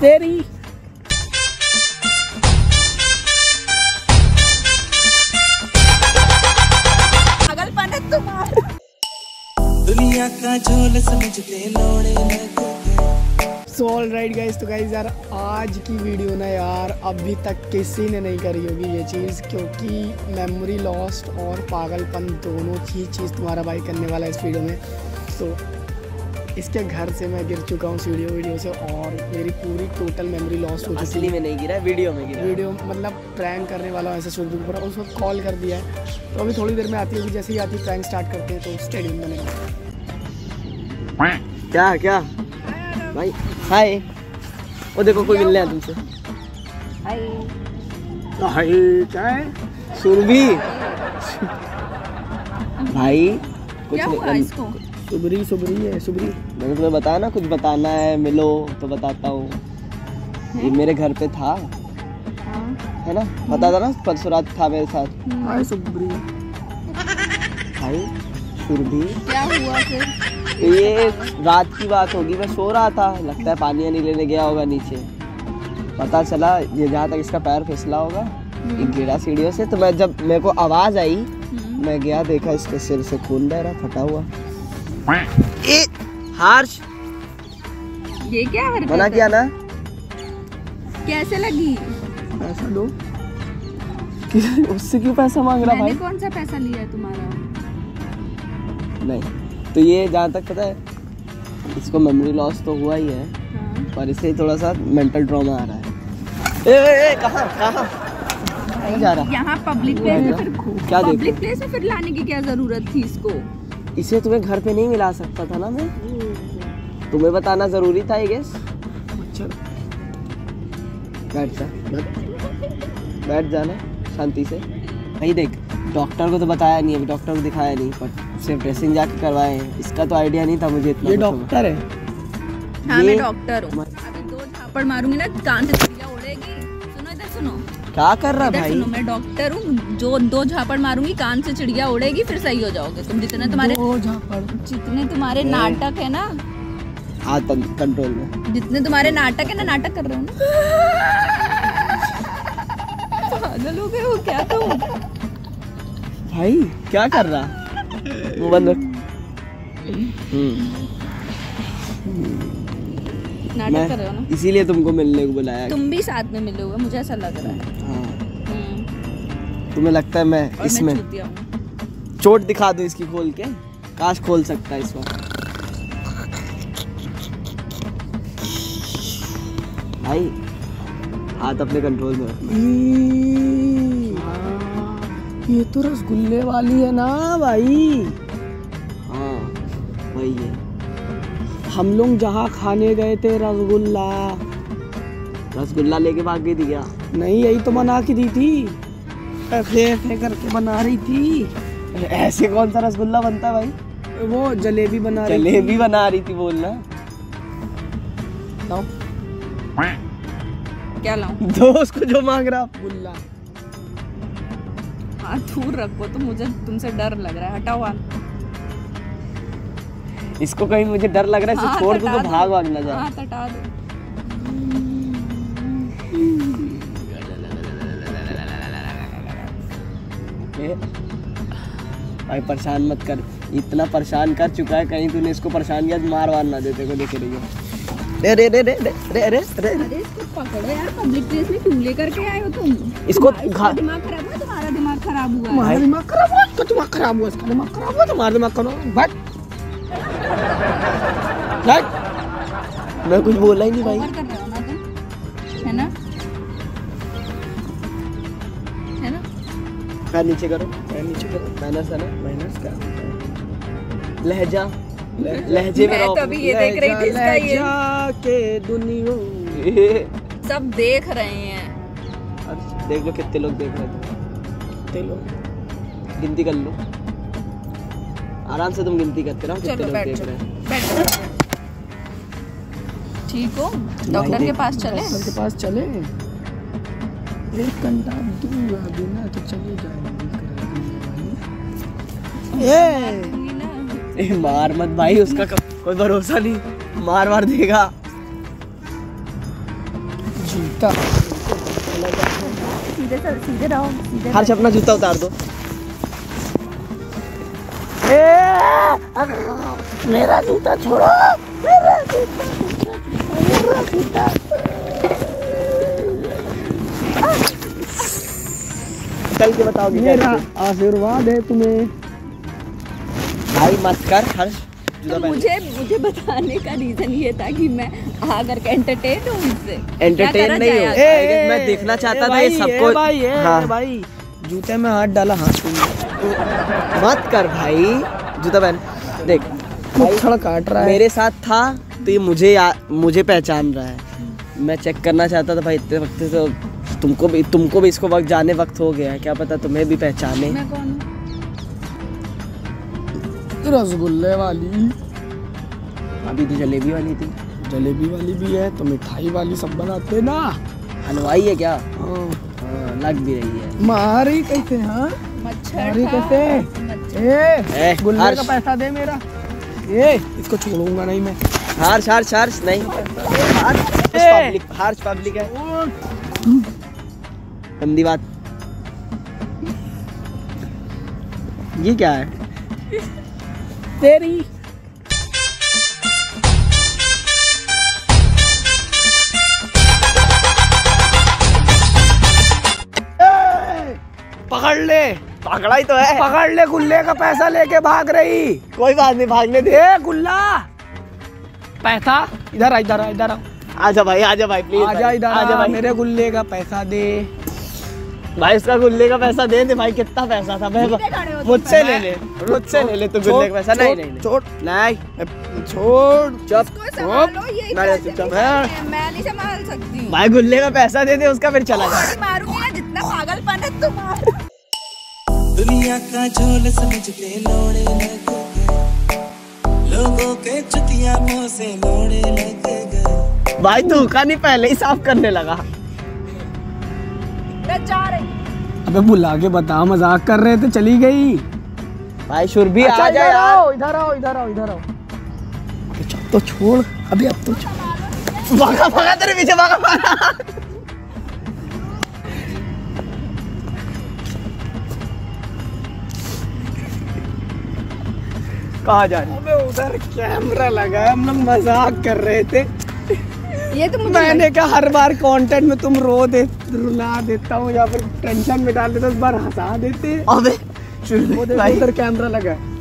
तेरी। पागलपन है तुम्हारा। दुनिया का झोल समझते लोड़े लगे। सो ऑलराइट गाइस, तो गाइस यार आज की वीडियो ना यार अभी तक किसी ने नहीं करी होगी ये चीज़, क्योंकि मेमोरी लॉस्ट और पागलपन दोनों ही चीज़ तुम्हारा भाई करने वाला है इस वीडियो में। तो इसके घर से मैं गिर चुका हूँ वीडियो से, और मेरी पूरी टोटल मेमोरी लॉस्ट हो चुकी है। असली में नहीं गिरा, वीडियो में गिरा। वीडियो मतलब प्रैंक करने वाला ऐसे शुरू पर उस वक्त कॉल कर दिया है, तो अभी थोड़ी देर में आती है। जैसे ही आती है प्रैंक स्टार्ट करते हैं, तो स्टेडियम में क्या क्या भाई हाय, वो देखो कोई मिलने आया तुमसे। हाय क्या है सुरभि भाई कुछ क्या हुआ इसको? सुबरी है सुबरी। मैंने तुम्हें बताया ना कुछ बताना है मिलो तो बताता हूँ। ये मेरे घर पे था है ना, पता था ना, परसों रात था मेरे साथ। हाय सुबरी भाई सुरभि क्या हुआ फिर? ये रात की बात होगी, मैं सो रहा था, लगता है पानी वानी लेने गया होगा नीचे। पता चला ये जहाँ तक इसका पैर फिसला होगा ये गिरा सीढ़ियों से। तो मैं जब मेरे को आवाज आई मैं गया, देखा इसके सिर से खून बह रहा, फटा हुआ। हार्श ये क्या हरकत मना किया ना। कैसे लगी? पैसा दो। उससे क्यों पैसा मांग रहा भाई? मैंने कौन सा पैसा लिया है तुम्हारा? नहीं तो ये जहाँ तक पता है इसको मेमोरी लॉस तो हुआ ही है। हाँ। पर इसे थोड़ा सा मेंटल ट्रॉमा आ रहा है। ए कहाँ नहीं जा रहा? यहाँ पब्लिक प्लेस में फिर क्या देखो? पब्लिक प्लेस में फिर लाने की क्या जरूरत थी इसको? इसे तुम्हें घर पे नहीं मिला सकता था ना मैं, तुम्हें बताना जरूरी था। आई गेस बैठ जाना शांति से। भाई देख, डॉक्टर को तो बताया नहीं, अभी डॉक्टर को दिखाया नहीं, पर सिर्फ ड्रेसिंग जाके करवाए हैं। इसका तो आइडिया नहीं था मुझे इतना। ये डॉक्टर है? हाँ मैं डॉक्टर हूँ। अभी 2 झापड़ मारूंगी ना कान से चिड़िया उड़ेगी। सुनो इधर सुनो, क्या कर रहा भाई? सुनो, मैं डॉक्टर हूँ, जो 2 झापड़ मारूंगी कान से चिड़िया उड़ेगी, फिर सही हो जाओगे तुम। जितने तुम्हारे नाटक है ना, हाँ कंट्रोल में, जितने तुम्हारे नाटक है ना, नाटक कर रहे हो ना। पागल हो गए हो क्या तुम? भाई क्या कर रहा? वो बंद रख। नाटक कर रहे हो ना, इसीलिए तुमको मिलने को बुलाया। तुम भी साथ में मिले हुए, मुझे ऐसा लग रहा है। हाँ। तुम्हें लगता है मैं इसमें चोट दिखा दूं इसकी खोल के? काश खोल सकता है इस बार। भाई हाथ अपने कंट्रोल में रखना। ये तो रसगुल्ले वाली है ना भाई? हाँ वही है। हम लोग जहाँ खाने गए थे रसगुल्ला लेके भाग गई थी क्या? नहीं, यही तो बना के दी थी, ऐसे करके बना रही थी। ऐसे कौन सा रसगुल्ला बनता है भाई? वो जलेबी बना रही थी बोलना। लाओ। क्या लाऊं? दोस्त को जो मांग रहा गुल्ला। हाथ दूर रखो, तो मुझे तुमसे डर लग रहा है, हटाओ हाथ। इसको कहीं मुझे डर लग रहा है, इसे छोड़ दूं तो भाग ना जाए। हाथ हटा दो। भाई परेशान मत कर, इतना परेशान कर चुका है, कहीं तूने इसको परेशान किया मार ना देते को देखे रही है। अरे इसको पकड़ो यार, पब्लिक प्लेस में क्यों लेकर के आए हो तुम? इसको दिमाग खराब हुआ, तुम्हारा दिमाग खराब हुआ। तुम्हारा दिमाग खराब हुआ, तो दिमाग खराब हुआ, इसका दिमाग खराब हुआ, तुम्हारा दिमाग खराब। बट मैं कुछ बोला ही नहीं भाई। कर रहे हो ना तुम, है ना? है ना? पैर नीचे करो, मैनर्स है ना, मैनर्स का लहजा, लहजे में रहो। तभी ये देख रही थी इसका ये के दुनिया सब देख रहे हैं। देख लो कितने लोग देख रहे थे, गिनती कर लो आराम से, तुम गिनती करते रहो कितने लोग देख रहे हैं। ठीक हो? डॉक्टर के पास चले? डॉक्टर के पास चले, 1 घंटा दूंगा बिना तो चले जाएंगे। मार मत भाई, उसका कोई भरोसा नहीं, मार देगा। जूता सीधे रहो, सीधे हर्ष अपना जूता उतार दो। मेरा जूता छोड़ो, मेरा जूता। चल के बताओगे मेरा आशीर्वाद है तुम्हें। भाई मत कर हर्ष, तो मुझे बताने का रीजन ये था कि मैं आकर के एंटरटेन हूँ इससे। एंटरटेन नहीं हो, मैं देखना चाहता था ये सबको। हाँ भाई जूते में हाथ डाला, हाथ मत कर भाई, जूता पहन। देख मच्छर काट रहा है। मेरे साथ था तो ये मुझे पहचान रहा है। मैं चेक करना चाहता था भाई, इतने वक्त से तो तुमको भी इसको वक्त जाने वक्त हो गया है, क्या पता तुम्हें भी पहचाने। मैं कौन हूँ? रसगुल्ले वाली, अभी तो जलेबी वाली थी। जलेबी वाली भी है तो मिठाई वाली सब बनाते ना। हलवाई है क्या? हाँ। हाँ, लग भी रही है। मारी कैसे? हाँ मच्छर मारी था। कैसे? ए, गुल्ले हर्ष। का पैसा दे मेरा। ये इसको छोड़ूंगा नहीं मैं। हर्ष नहीं, हर्ष पब्लिक है। गंदी बात। ये क्या है? तेरी पकड़ ले। पकड़ा ही तो है। पकड़ ले, गुल्ले का पैसा लेके भाग रही। कोई बात नहीं, भागने दे। ए गुल्ला, पैसा इधर आ, इधर आ, इधर आ। आजा भाई प्लीज। आजा इधर आजा आ, भाई। मेरे गुल्ले का पैसा दे। भाई उसका गुल्ले का पैसा दे दे भाई। कितना पैसा था? मुझसे ले ले तू गुल्ले का पैसा। नहीं छोड़, नहीं, छोड़, चुप। संभालो, ये मैं चुप मैं नहीं संभाल सकती हूँ। भाई गुल्ले का पैसा दे दे उसका, फिर चला जा। मारूंगी ना, जितना पागलपन है तुम्हारा। दुनिया का झोल समझ के लोड़े लग गए, लोगों के चुतिया मुंह से लोड़े लग गए। भाई तू का नहीं, पहले ही साफ करने लगा। मैं जा रही। अबे बुला के बता, मजाक कर रहे थे, चली गई। भाई शुरभी अच्छा, आ जा इधर यार। आओ, इधर आओ, इधर आओ, इधर आओ। तो छोड़ अभी, अब तो छोड़। भागा तेरे पीछे, भागा। कहाँ जा रही? अबे उधर कैमरा लगा है, हम लोग मजाक कर रहे थे। ये तो मुझे मैंने कहा हर बार कंटेंट में तुम रुला देता हूँ या फिर टेंशन में डाल देता हूँ, इस बार हंसा देते। अबे उधर कैमरा लगा है।